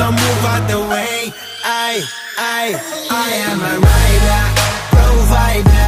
so move out the way. I am a rider, provider.